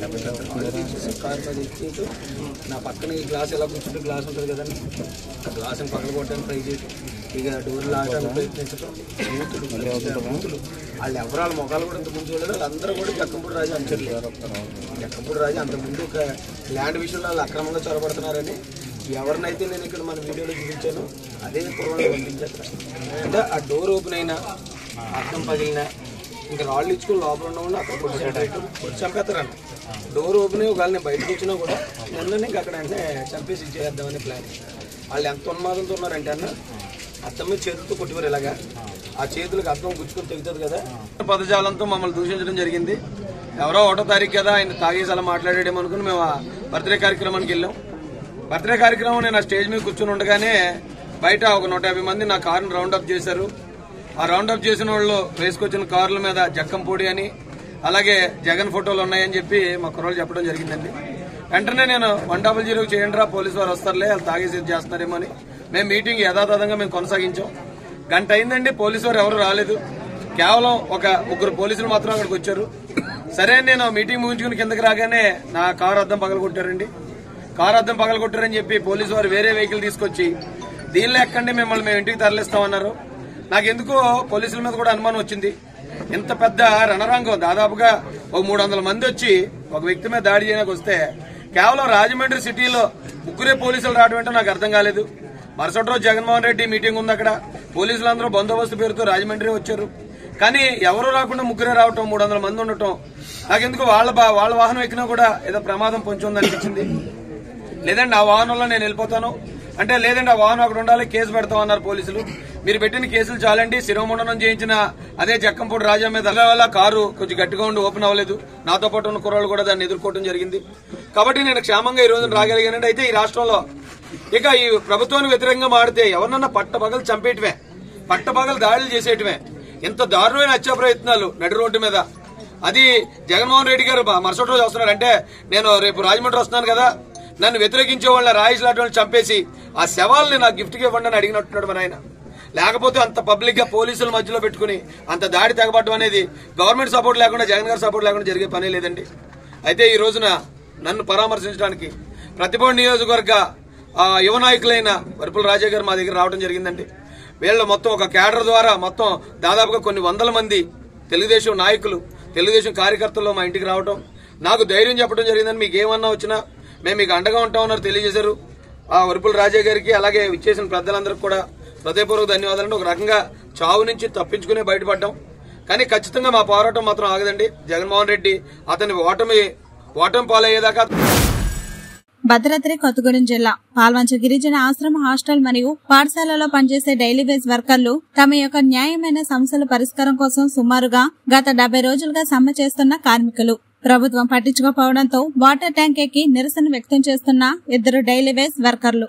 కారు మీద ఎక్కేసి నా పక్కన ఈ గ్లాస్ ఎలా కూర్చుంటే గ్లాస్ ఉంటుంది కదండి, ఆ గ్లాస్ని పక్కన కొట్టడానికి ట్రై చేసి ఇక డోర్ లాగడానికి ప్రయత్నించడం. బూతులు వాళ్ళు ఎవరు వాళ్ళ మొఖాలు కూడా ఇంత ముందు చూడలేదు. వాళ్ళందరూ కూడా జక్కంపూడి రాజు అంచర్లేదు. జక్కంపూడి రాజు అంతకుముందు ఒక ల్యాండ్ విషయంలో వాళ్ళు అక్రమంగా చొరబడుతున్నారని ఎవరినైతే నేను ఇక్కడ మన వీడియోలో చూపించాను అదే పూర్వంలో పంపించేస్తాను. అంటే ఆ డోర్ ఓపెన్ అయినా, అర్థం పగిలినా, ఇంకా రాళ్ళు ఇచ్చుకుని లోపల ఉన్నవాళ్ళు అక్కడ కొట్టి చంపేస్తారన్న. డోర్ ఓపెన్ అయ్యి ఒకవేళ నేను బయటకు వచ్చినా కూడా నన్ను ఇంకా అక్కడ అంటే చంపేసి ఇచ్చేద్దామని ప్లాన్. వాళ్ళు ఎంత ఉన్మాదంతో ఉన్నారంటే అన్న, అర్థం మీద చేతులతో కొట్టివారు ఇలాగా. ఆ చేతులకు అర్థం గుచ్చుకొని తెగుతుంది కదా. పదజాలంతో మమ్మల్ని దూషించడం జరిగింది. ఎవరో 1వ తారీఖు కదా ఆయన తాగేసి అలా మాట్లాడేమో అనుకుని మేము బర్త్డే కార్యక్రమానికి వెళ్ళాం. బర్త్డే కార్యక్రమం నేను ఆ స్టేజ్ మీద కూర్చొని ఉండగానే బయట ఒక 150 మంది నా కారును రౌండప్ చేశారు. ఆ రౌండప్ చేసిన వాళ్ళు వేసుకొచ్చిన కార్ల మీద జక్కంపూడి అని అలాగే జగన్ ఫోటోలు ఉన్నాయని చెప్పి మా కుర్రోళ్ళు చెప్పడం జరిగిందండి. వెంటనే నేను 100 చేయండి రా, పోలీసు వారు వస్తారులే, వాళ్ళు తాగేసి చేస్తున్నారేమో అని మేము మీటింగ్ యథాతథంగా మేము కొనసాగించాం. గంట అయిందండి, పోలీసు వారు ఎవరు రాలేదు. కేవలం ఒక 3 పోలీసులు మాత్రం అక్కడికి వచ్చారు. సరే నేను మీటింగ్ ముగించుకుని కిందకి రాగానే నా కారు అద్దం పగలగొట్టారండి. కారు అద్దం పగలగొట్టారని చెప్పి పోలీసు వారు వేరే వెహికల్ తీసుకొచ్చి దీనిలో ఎక్కండి, మిమ్మల్ని మేము ఇంటికి తరలిస్తామన్నారు. నాకెందుకో పోలీసుల మీద కూడా అనుమానం వచ్చింది. ఇంత పెద్ద రణరంగం, దాదాపుగా ఒక 300 మంది వచ్చి ఒక వ్యక్తి మీద దాడి చేయడానికి వస్తే కేవలం రాజమండ్రి సిటీలో 3 పోలీసులు రావడం ఏంటో నాకు అర్థం కాలేదు. మరుసటి రోజు జగన్మోహన్ రెడ్డి మీటింగ్ ఉంది, అక్కడ పోలీసులందరూ బందోబస్తు పేరుతో రాజమండ్రి వచ్చారు. కానీ ఎవరు రాకుండా 3 రావటం, 300 మంది ఉండటం నాకెందుకు వాళ్ళ వాహనం ఎక్కినా కూడా ఏదో ప్రమాదం పొంచి ఉందనిపించింది. లేదండి ఆ వాహనంలో నేను వెళ్ళిపోతాను అంటే, లేదండి ఆ వాహనం అక్కడ ఉండాలి, కేసు పెడతామన్నారు పోలీసులు. మీరు పెట్టిన కేసులు చాలండి, శిరోమండనం చేయించిన అదే జక్కంపూడి రాజా మీద వల్ల కారు కొంచెం గట్టిగా ఉండి ఓపెన్ అవ్వలేదు. నాతో పాటు ఉన్న కుర్రాళ్ళు కూడా దాన్ని ఎదుర్కోవడం జరిగింది. కాబట్టి నేను క్షేమంగా ఈ రోజు రాగలిగానండి. అయితే ఈ రాష్ట్రంలో ఇక ఈ ప్రభుత్వానికి వ్యతిరేకంగా మాడితే ఎవరినన్నా పట్టపగలు చంపేయటమే, పట్టపగలు దాడులు చేసేయటమే. ఇంత దారుణమైన హత్యా ప్రయత్నాలు నడి రోడ్డు మీద, అది జగన్మోహన్ రెడ్డి గారు మరుసటి రోజు వస్తున్నారు అంటే, నేను రేపు రాజమండ్రి వస్తున్నాను కదా, నన్ను వ్యతిరేకించే వాళ్ళ రాయిస్ లాంటి వాళ్ళని చంపేసి ఆ శవాల్ని నాకు గిఫ్ట్గా ఇవ్వండి అని అడిగినట్టున్నాడు మన ఆయన. లేకపోతే అంత పబ్లిక్ గా పోలీసుల మధ్యలో పెట్టుకుని అంత దాడి తెగబడడం అనేది గవర్నమెంట్ సపోర్ట్ లేకుండా, జగన్ గారి సపోర్ట్ లేకుండా జరిగే పనే లేదండి. అయితే ఈ రోజున నన్ను పరామర్శించడానికి ప్రతిభ నియోజకవర్గ యువ నాయకులైన వరుపుల రాజా గారు మా దగ్గర రావడం జరిగిందండి. వీళ్ళు మొత్తం ఒక క్యాడర్ ద్వారా మొత్తం దాదాపుగా కొన్ని 100 మంది తెలుగుదేశం నాయకులు, తెలుగుదేశం కార్యకర్తలు మా ఇంటికి రావడం, నాకు ధైర్యం చెప్పడం జరిగిందని. మీకు ఏమన్నా వచ్చినా మేము మీకు అండగా ఉంటామన్నారు తెలియజేశారు. ఆ వరుపుల రాజా గారికి అలాగే విచ్చేసిన పెద్దలందరికీ కూడా హృదయపూర్వక ధన్యవాదాలు. ఒక రకంగా చావు నుంచి తప్పించుకునే బయటపడ్డాం, కానీ ఖచ్చితంగా మా పోరాటం మాత్రం ఆగదండి. జగన్మోహన్ రెడ్డి అతని ఓటమి పాలయ్యేదాకా. భద్రాద్రి కొత్తగూడెం జిల్లా పాల్వంచ గిరిజన ఆశ్రమ హాస్టల్ మరియు పాఠశాలలో పనిచేసే డైలీ వేజ్ వర్కర్లు తమ యొక్క న్యాయమైన సమస్యల పరిష్కారం కోసం సుమారుగా గత 70 రోజులుగా సమ్మె చేస్తున్న కార్మికులు ప్రభుత్వం పట్టించుకోకపోవడంతో వాటర్ ట్యాంక్ ఎక్కి నిరసన వ్యక్తం చేస్తున్న 2 డైలీ వేజ్ వర్కర్లు.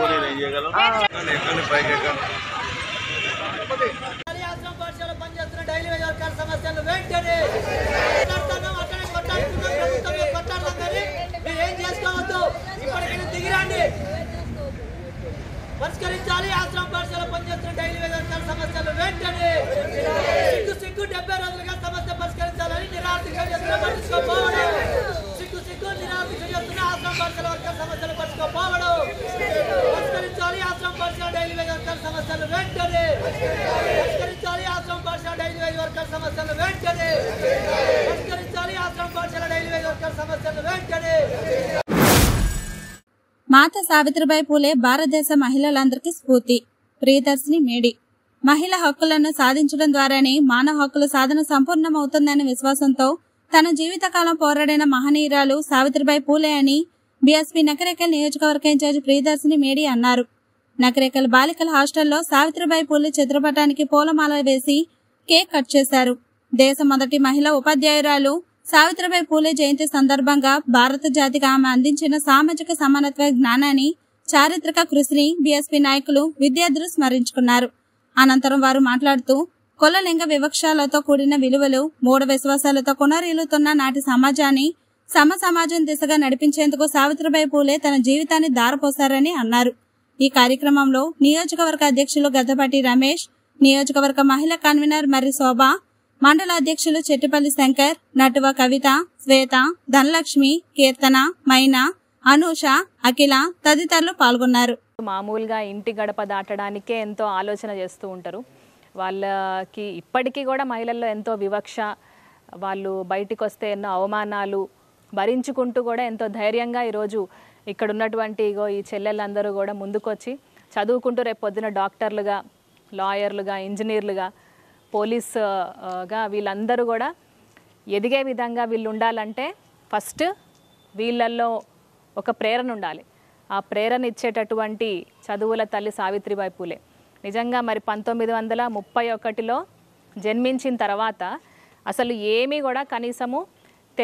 పరిష్కరించాలి ఆశ్రమ పాఠశాల పనిచేస్తున్న డైలీ వేజ్ సమస్యలు వెంటనే. సిగ్గు 70 రోజులుగా సమస్య పరిష్కరించాలని నిరాశగా పట్టించుకోపోవడం, సిగ్గు నిరాశగా చేస్తున్న ఆశ్రమ పాఠశాల వర్కర్ సమస్యలు పట్టించుకోపోవడం. పరిష్కరించాలి ఆశ్రమ పాఠశాల డైలీ వేజ్ వర్కర్ సమస్యలు వెంటనే. పరిష్కరించాలి ఆశ్రమ పాఠశాల డైలీ వేజ్ వర్కర్ సమస్యలు వెంటనే. పరిష్కరించాలి ఆశ్రమ పాఠశాల డైలీ వేజ్ వర్కర్ సమస్యలు వెంటనే. మాతా సావిత్రిబాయి పూలే భారతదేశ మహిళలందరికీ స్ఫూర్తి. ప్రియదర్శిని మేడి మహిళా హక్కులను సాధించడం ద్వారానే మానవ హక్కుల సాధన సంపూర్ణమవుతుందనే విశ్వాసంతో తన జీవితకాలం పోరాడిన మహనీయురాలు సావిత్రిబాయి పూలే అని బీఎస్పీ నకరేకల్ నియోజకవర్గ ఇన్ఛార్జి ప్రియదర్శిని మేడి అన్నారు. నకరేకల్ బాలికల హాస్టల్లో సావిత్రిబాయి పూలే చిత్రపటానికి పూలమాల వేసి కేక్ కట్ చేశారు. దేశ మొదటి మహిళా ఉపాధ్యాయురాలు సావిత్రిబాయి పూలే జయంతి సందర్భంగా భారత జాతికి ఆమె అందించిన సామాజిక సమానత్వ జ్ఞానాన్ని, చారిత్రక కృషిని బీఎస్పీ నాయకులు, విద్యార్థులు స్మరించుకున్నారు. అనంతరం వారు మాట్లాడుతూ కుల లింగ వివక్షాలతో కూడిన విలువలు, మూఢ విశ్వాసాలతో కొనరీలుతున్న నాటి సమాజాన్ని సమాజం దిశగా నడిపించేందుకు సావిత్రిబాయి పూలే తన జీవితాన్ని దారపోశారని అన్నారు. ఈ కార్యక్రమంలో నియోజకవర్గ అధ్యక్షులు గద్దపాటి రమేష్, నియోజకవర్గ మహిళా కన్వీనర్ మర్రి శోభ, మండల అధ్యక్షులు చెట్టిపల్లి శంకర్, నటువ కవిత, శ్వేత, ధనలక్ష్మి, కీర్తన, మైనా, అనూష, అఖిల తదితరులు పాల్గొన్నారు. మామూలుగా ఇంటి గడప దాటడానికే ఎంతో ఆలోచన చేస్తూ ఉంటారు. వాళ్ళకి ఇప్పటికీ కూడా మహిళల్లో ఎంతో వివక్ష, వాళ్ళు బయటికి వస్తే ఎన్నో అవమానాలు భరించుకుంటూ కూడా ఎంతో ధైర్యంగా ఈరోజు ఇక్కడ ఉన్నటువంటి ఈ చెల్లెళ్ళందరూ కూడా ముందుకొచ్చి చదువుకుంటూ రేపు పొద్దున డాక్టర్లుగా, లాయర్లుగా, ఇంజనీర్లుగా, పోలీసుగా వీళ్ళందరూ కూడా ఎదిగే విధంగా వీళ్ళు ఉండాలంటే ఫస్ట్ వీళ్ళల్లో ఒక ప్రేరణ ఉండాలి. ఆ ప్రేరణ ఇచ్చేటటువంటి చదువుల తల్లి సావిత్రిబాయి పూలే. నిజంగా మరి 1931లో జన్మించిన తర్వాత అసలు ఏమీ కూడా కనీసము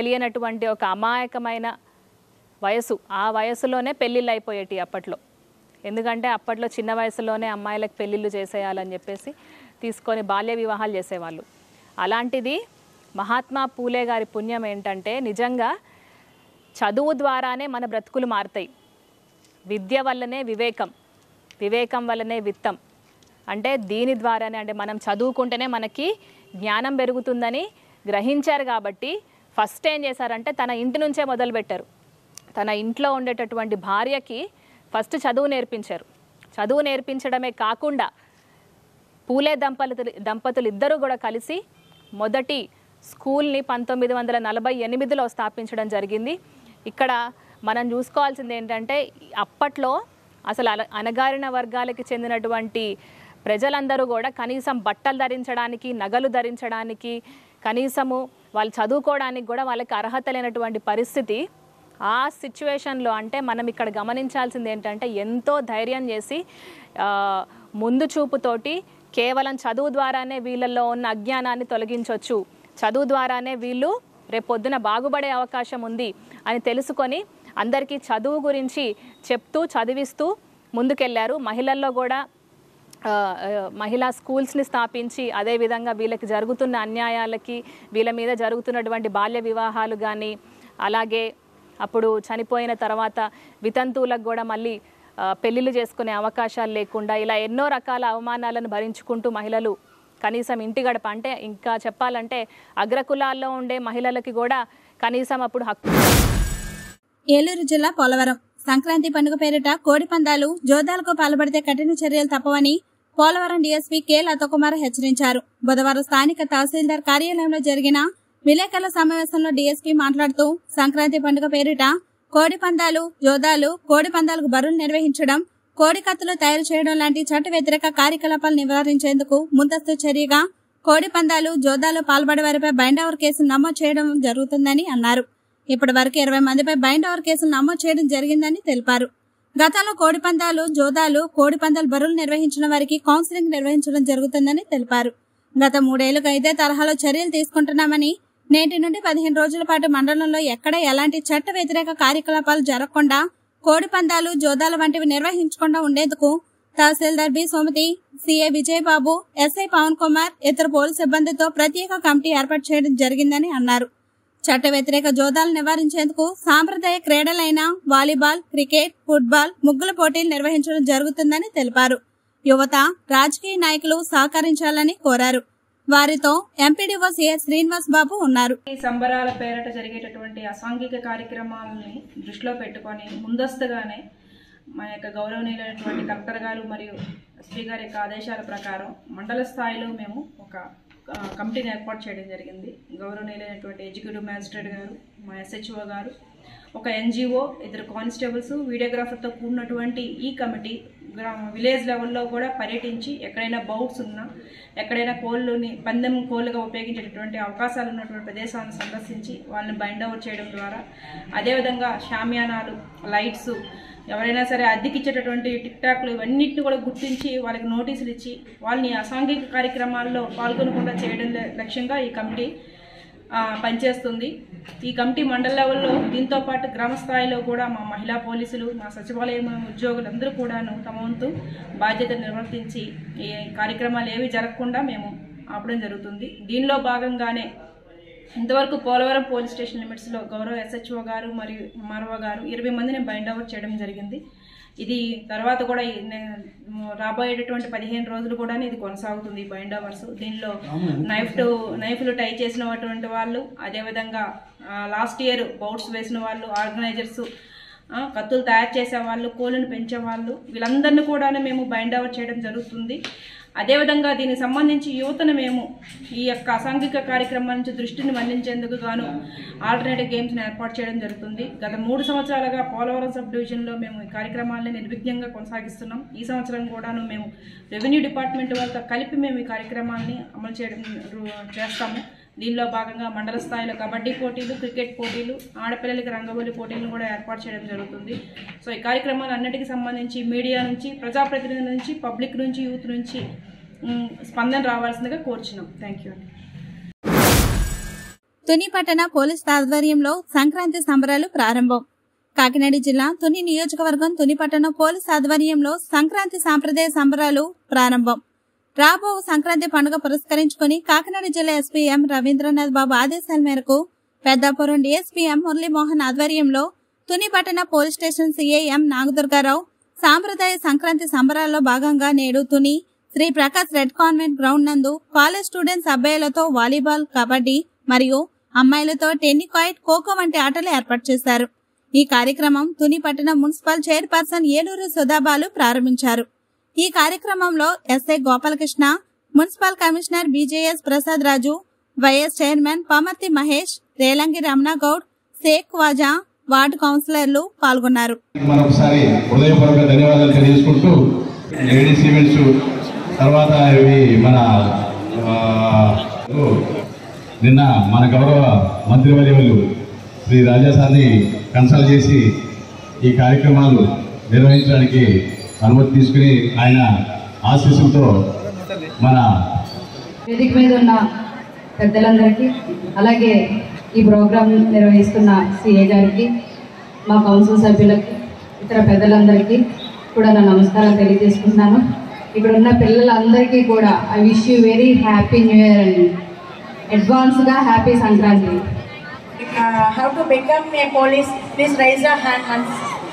తెలియనటువంటి ఒక అమాయకమైన వయసు, ఆ వయసులోనే పెళ్ళిళ్ళు అయిపోయేటి అప్పట్లో. ఎందుకంటే అప్పట్లో చిన్న వయసులోనే అమ్మాయిలకు పెళ్ళిళ్ళు చేసేయాలని చెప్పేసి తీసుకొని బాల్య వివాహాలు చేసేవాళ్ళు. అలాంటిది మహాత్మా పూలే గారి పుణ్యం ఏంటంటే నిజంగా చదువు ద్వారానే మన బ్రతుకులు మారుతాయి. విద్య వల్లనే వివేకం, వివేకం వల్లనే విత్తం. అంటే దీని ద్వారానే, అంటే మనం చదువుకుంటేనే మనకి జ్ఞానం పెరుగుతుందని గ్రహించారు. కాబట్టి ఫస్ట్ ఏం చేశారంటే తన ఇంటి నుంచే మొదలుపెట్టారు. తన ఇంట్లో ఉండేటటువంటి భార్యకి ఫస్ట్ చదువు నేర్పించారు. చదువు నేర్పించడమే కాకుండా పూలే దంపతులు ఇద్దరూ కూడా కలిసి మొదటి స్కూల్ని 1948లో స్థాపించడం జరిగింది. ఇక్కడ మనం చూసుకోవాల్సింది ఏంటంటే అప్పట్లో అసలు అణగారిన వర్గాలకి చెందినటువంటి ప్రజలందరూ కూడా కనీసం బట్టలు ధరించడానికి, నగలు ధరించడానికి, కనీసము వాళ్ళు చదువుకోవడానికి కూడా వాళ్ళకి అర్హత లేనటువంటి పరిస్థితి. ఆ సిచ్యువేషన్లో అంటే మనం ఇక్కడ గమనించాల్సింది ఏంటంటే ఎంతో ధైర్యం చేసి ముందు చూపుతోటి కేవలం చదువు ద్వారానే వీళ్ళల్లో ఉన్న అజ్ఞానాన్ని తొలగించవచ్చు, చదువు ద్వారానే వీళ్ళు రేపొద్దున బాగుపడే అవకాశం ఉంది అని తెలుసుకొని అందరికీ చదువు గురించి చెప్తూ చదివిస్తూ ముందుకెళ్లారు. మహిళల్లో కూడా మహిళా స్కూల్స్ని స్థాపించి అదేవిధంగా వీళ్ళకి జరుగుతున్న అన్యాయాలకి, వీళ్ళ మీద జరుగుతున్నటువంటి బాల్య వివాహాలు కానీ, అలాగే అప్పుడు చనిపోయిన తర్వాత వితంతువులకు కూడా మళ్ళీ పెళ్ళిళ్ళు చేసుకునే అవకాశాలు లేకుండా ఇలా ఎన్నో రకాల అవమానాలను భరించుకుంటూ మహిళలు కనీసం ఇంటి గడప, అంటే ఇంకా చెప్పాలంటే అగ్రకులాల్లో ఉండే మహిళలకి కూడా కనీసం అప్పుడు హక్కు. ఏలూరు జిల్లా పోలవరం సంక్రాంతి పండుగ పేరిట కోడి పందాలు, జోదాలకు పాల్పడితే కఠిన చర్యలు తప్పవని పోలవరం డీఎస్పీ కె లతకుమార్ హెచ్చరించారు. బుధవారం స్థానిక తహసీల్దార్ కార్యాలయంలో జరిగిన విలేకరుల సమావేశంలో డీఎస్పీ మాట్లాడుతూ సంక్రాంతి పండుగ పేరిట కోడి పందాలు, జోదాలు, కోడి పందాలకు బరువులు నిర్వహించడం, కోడి కత్తులు తయారు చేయడం లాంటి చట్ట వ్యతిరేక కార్యకలాపాలు నివారించేందుకు ముందస్తు చర్యగా కోడి పందాలు, జోదాలు పాల్పడే వారిపై బైండ్ ఓవర్ కేసులు నమోదు చేయడం జరుగుతుందని అన్నారు. ఇప్పటి వరకు 20 మందిపై బైండ్ ఓవర్ కేసులు నమోదు చేయడం జరిగిందని తెలిపారు. గతంలో కోడి పందాలు, జోదాలు, కోడి పందాలు బరువులు నిర్వహించిన వారికి కౌన్సిలింగ్ నిర్వహించడం జరుగుతుందని తెలిపారు. గత 3 ఏళ్లుగా ఇదే తరహాలో చర్యలు తీసుకుంటున్నామని, నేటి నుండి 15 రోజుల పాటు మండలంలో ఎక్కడ ఎలాంటి చట్ట వ్యతిరేక కార్యకలాపాలు జరగకుండా కోడి పందాలు, జోదాలు వంటివి నిర్వహించకుండా ఉండేందుకు tahsildar B Somathi, CI Vijayababu, SI Pavan Kumar, ఇతర పోలీసు సిబ్బందితో ప్రత్యేక కమిటీ ఏర్పాటు చేయడం జరిగిందని అన్నారు. చట్ట వ్యతిరేక జోదాలు నివారించేందుకు సాంప్రదాయ క్రీడలైన వాలీబాల్, క్రికెట్, ఫుట్బాల్, ముగ్గుల పోటీలు నిర్వహించడం జరుగుతుందని తెలిపారు. యువత, రాజకీయ నాయకులు సహకరించాలని కోరారు. వారితో ఎంపీడీఓ సిఎస్ శ్రీనివాస్ బాబు ఉన్నారు. ఈ సంబరాల పేరిట జరిగేటటువంటి అసాంఘిక కార్యక్రమాలని దృష్టిలో పెట్టుకొని ముందస్తుగానే మన యొక్క గౌరవనీయులైనటువంటి కలెక్టర్ గారు మరియు ఎస్పీ గారి యొక్క ఆదేశాల ప్రకారం మండల స్థాయిలో మేము ఒక కమిటీని ఏర్పాటు చేయడం జరిగింది. గౌరవనీయులైనటువంటి ఎగ్జిక్యూటివ్ మ్యాజిస్ట్రేట్ గారు, మా ఎస్హెచ్ఓ గారు, ఒక ఎన్జిఓ, 2 కానిస్టేబుల్స్, వీడియోగ్రాఫర్తో కూడినటువంటి ఈ కమిటీ విలేజ్ లెవెల్లో కూడా పర్యటించి ఎక్కడైనా బౌట్స్ ఉన్నా, ఎక్కడైనా పందెం కోళ్ళుగా ఉపయోగించేటటువంటి అవకాశాలు ఉన్నటువంటి ప్రదేశాలను సందర్శించి వాళ్ళని బైండ్ ఓవర్ చేయడం ద్వారా, అదేవిధంగా షామియానాలు, లైట్స్, ఎవరైనా సరే అద్దెకిచ్చేటటువంటి టిక్ టాక్లు ఇవన్నిటిని కూడా గుర్తించి వాళ్ళకి నోటీసులు ఇచ్చి వాళ్ళని అసాంఘిక కార్యక్రమాల్లో పాల్గొనకుండా చేయడం లక్ష్యంగా ఈ కమిటీ పనిచేస్తుంది. ఈ కమిటీ మండల లెవెల్లో దీంతో పాటు గ్రామ స్థాయిలో కూడా మా మహిళా పోలీసులు, మా సచివాలయం ఉద్యోగులందరూ కూడాను తమ వంతు బాధ్యత నిర్వర్తించి ఈ కార్యక్రమాలు ఏవి జరగకుండా మేము ఆపడం జరుగుతుంది. దీనిలో భాగంగానే ఇంతవరకు పోలవరం పోలీస్ స్టేషన్ లిమిట్స్లో గౌరవ ఎస్హెచ్ఓ గారు మరియు ఎంఆర్ఓ గారు 20 మందిని బైండ్ ఓవర్ చేయడం జరిగింది. ఇది తర్వాత కూడా రాబోయేటటువంటి 15 రోజులు కూడా ఇది కొనసాగుతుంది బైండ్ ఓవర్స్. దీనిలో నైఫ్లు టై చేసినటువంటి వాళ్ళు, అదేవిధంగా లాస్ట్ ఇయర్ బౌట్స్ వేసిన వాళ్ళు, ఆర్గనైజర్స్, కత్తులు తయారు చేసేవాళ్ళు, కోళ్ళను పెంచేవాళ్ళు, వీళ్ళందరినీ కూడా మేము బైండ్ ఓవర్ చేయడం జరుగుతుంది. అదేవిధంగా దీనికి సంబంధించి యువతను మేము ఈ యొక్క అసాంఘిక కార్యక్రమాల నుంచి దృష్టిని మళ్లించేందుకు గాను ఆల్టర్నేటివ్ గేమ్స్ని ఏర్పాటు చేయడం జరుగుతుంది. గత 3 సంవత్సరాలుగా పోలవరం సబ్ డివిజన్లో మేము ఈ కార్యక్రమాలని నిర్విఘ్నంగా కొనసాగిస్తున్నాం. ఈ సంవత్సరం కూడాను మేము రెవెన్యూ డిపార్ట్మెంట్ వాళ్ళతో కలిపి మేము ఈ కార్యక్రమాలని అమలు చేస్తాము. దీనిలో భాగంగా మండల స్థాయిలో కబడ్డీ పోటీలు, క్రికెట్ పోటీలు, ఆడపిల్లలకి రంగవల్లి పోటీలను కూడా ఏర్పాటు చేయడం జరుగుతుంది. సో ఈ కార్యక్రమాలు అన్నిటికీ సంబంధించి మీడియా నుంచి, ప్రజాప్రతినిధుల నుంచి, పబ్లిక్ నుంచి, యూత్ నుంచి స్పందన రావాల్సిందిగా కోరుచున్నాం. థ్యాంక్ యూ అండి. తుని పట్టణ పోలీస్ ఆధ్వర్యంలో సంక్రాంతి సంబరాలు ప్రారంభం. కాకినాడ జిల్లా తుని నియోజకవర్గం తుని పట్టణం పోలీస్ ఆధ్వర్యంలో సంక్రాంతి సాంప్రదాయ సంబరాలు ప్రారంభం. రాబో సంక్రాంతి పండుగ పురస్కరించుకుని కాకినాడ జిల్లా ఎస్పీ ఎం రవీంద్రనాథ్ బాబు ఆదేశాల మేరకు పెద్దాపురం డీఎస్పీ ఎం మురళీమోహన్ ఆధ్వర్యంలో తుని పట్టణ police station CI M Nagadurgarao సాంప్రదాయ సంక్రాంతి సంబరాల్లో భాగంగా నేడు Tuni Sri Prakash red convent ground నందు కాలేజ్ స్టూడెంట్స్ అబ్బాయిలతో వాలీబాల్, కబడ్డీ మరియు అమ్మాయిలతో టెన్నికాయిట్, ఖోఖో వంటి ఆటలు ఏర్పాటు చేశారు. ఈ కార్యక్రమం తుని పట్టణ మున్సిపల్ చైర్పర్సన్ ఏలూరు సుధాబాలు ప్రారంభించారు. ఈ కార్యక్రమంలో SI Gopalakrishna, municipal commissioner BJS Prasad Raju, vice chairman Pamarthi Mahesh, Relangi Ramana Goud, Sheikh Vaja, ward కౌన్సిలర్లు పాల్గొన్నారు. మరొకసారి హృదయపూర్వక ధన్యవాదాలు తెలియజేసుకుంటూ లేడీస్ ఈవెంట్స్ తర్వాత ఇవి మన నిన్న మన గౌరవ మంత్రివర్యులు శ్రీ రాజా సార్ని కన్సల్ట్ చేసి ఈ కార్యక్రమాలు నిర్వహించడానికి అనుమతి తీసుకుని ఆయన ఆశీస్సులతో మన వేదిక మీద ఉన్న పెద్దలందరికీ, అలాగే ఈ ప్రోగ్రాం నిర్వహిస్తున్న సిఏ గారికి, మా కౌన్సిల్ సభ్యులకి, ఇతర పెద్దలందరికీ కూడా నా నమస్కారాలు తెలియజేసుకుంటున్నాను. ఇక్కడ ఉన్న పిల్లలందరికీ కూడా I wish you very happy new year అండి. అడ్వాన్స్గా happy Sankranti. How to become a police? Please raise your hand.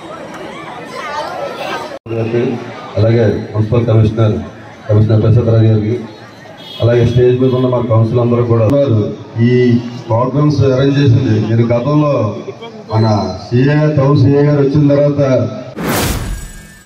అలాగే మున్సిపల్ కమిషనర్ ప్రసాద్ రాజు గారికి, అలాగే స్టేజ్ మీద ఉన్న మా కౌన్సిల్ అందరూ కూడా ఈ ప్రోగ్రామ్స్ అరేంజ్ చేసింది. నేను గతంలో మన టౌన్ సిఏ గారు వచ్చిన తర్వాత